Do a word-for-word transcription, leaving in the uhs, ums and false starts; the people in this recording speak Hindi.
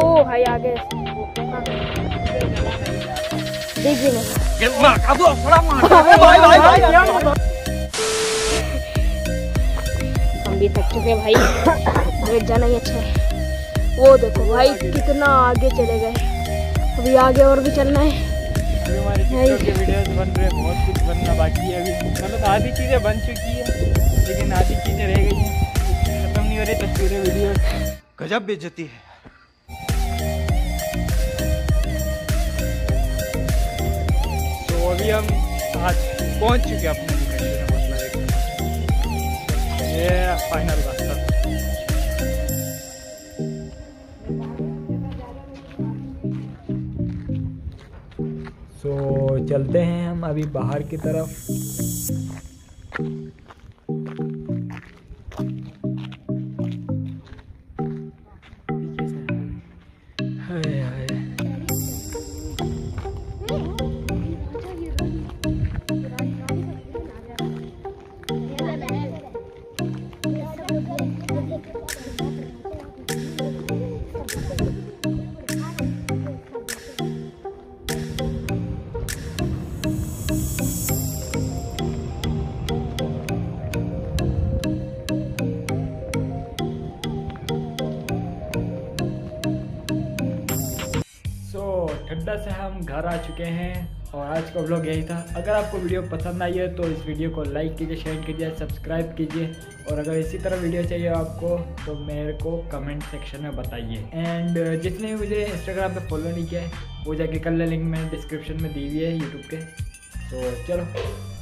ओ भाई आगे देखिए हम भी थक चुके भाई, लेट जाना ही अच्छा है। वो देखो भाई कितना आगे चले गए, अभी आगे और भी चलना है। हमारी टिकटॉक के वीडियोस बन रहे हैं, बहुत कुछ बनना बाकी है अभी। मतलब आधी चीज़ें बन चुकी है लेकिन आधी चीज़ें रह गई हैं, खत्म नहीं हो रही तस्वीरें वीडियोस। गजब बेइज्जती है। तो अभी हम आज पहुंच चुके हैं अपने लोकेशन में, मतलब ये फाइनल रास्ता। तो चलते हैं हम अभी बाहर की तरफ। हाय हाय ठंडा से हम घर आ चुके हैं और आज का व्लॉग यही था। अगर आपको वीडियो पसंद आई है तो इस वीडियो को लाइक कीजिए, शेयर कीजिए, सब्सक्राइब कीजिए और अगर इसी तरह वीडियो चाहिए आपको तो मेरे को कमेंट सेक्शन में बताइए। एंड जिसने भी मुझे इंस्टाग्राम पे फॉलो नहीं किया है वो जाके कर ले, लिंक मैंने डिस्क्रिप्शन में दी हुई है यूट्यूब के। तो चलो।